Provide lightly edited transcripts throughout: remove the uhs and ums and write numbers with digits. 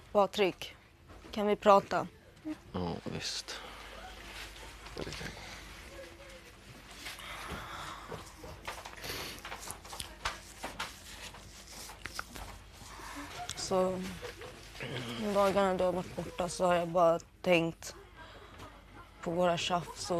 Patrik, kan vi prata? Ja, visst. Det kan jag. Så de dagarna du har varit borta så har jag bara tänkt på våra tjafs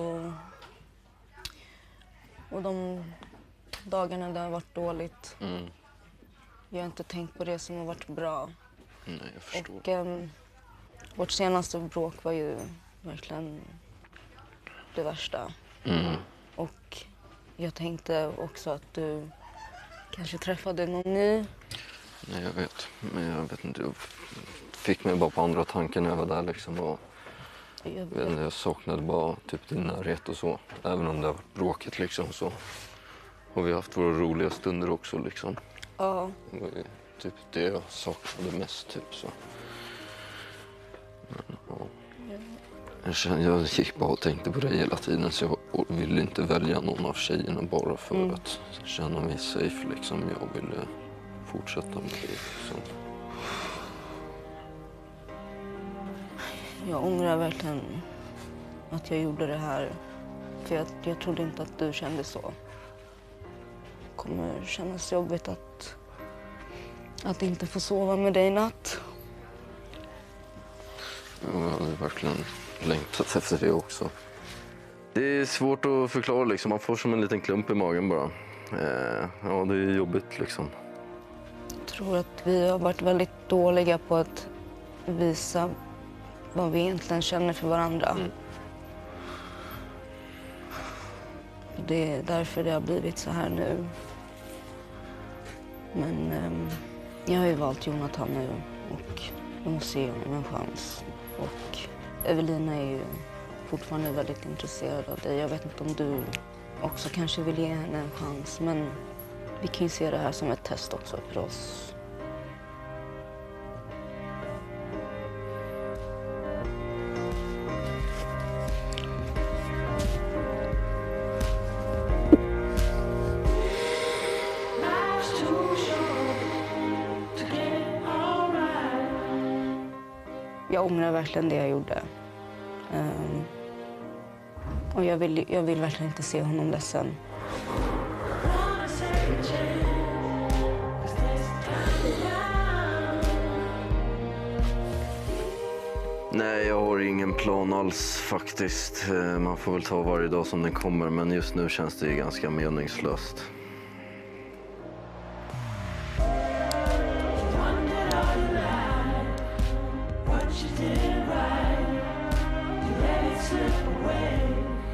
och de dagarna det har varit dåligt. Jag har inte tänkt på det som har varit bra. Nej, jag förstår. Och vårt senaste bråk var ju verkligen det värsta. Och jag tänkte också att du kanske träffade någon ny. Nej, jag vet. Men jag vet inte. Jag fick mig bara på andra tankar när jag var där liksom. Och jag saknade bara typ din närhet och så. Även om det har varit bråkigt liksom så. Och vi har haft våra roliga stunder också liksom. Ja. Det var ju typ det jag saknade mest typ så. Men, ja. Jag gick bara och tänkte på det hela tiden så jag ville inte välja någon av tjejerna bara för att känna mig safe liksom. Jag ville fortsätta med det liksom. Jag ångrar verkligen att jag gjorde det här. För jag trodde inte att du kände så. Det kommer kännas jobbigt att inte få sova med dig i natt. Jag hade verkligen längtat efter det också. Det är svårt att förklara liksom. Man får som en liten klump i magen bara. Ja, det är jobbigt liksom. Jag tror att vi har varit väldigt dåliga på att visa vad vi egentligen känner för varandra. Det är därför det har blivit så här nu. Men jag har ju valt Jonathan nu och jag måste ge honom en chans. Och Evelina är ju fortfarande väldigt intresserad av dig. Jag vet inte om du också kanske vill ge henne en chans, men vi kan ju se det här som ett test också för oss. Jag ångrar verkligen det jag gjorde. Och jag vill verkligen inte se honom ledsen. Nej, jag har ingen plan alls faktiskt. Man får väl ta varje dag som den kommer, men just nu känns det ju ganska meningslöst. What you did.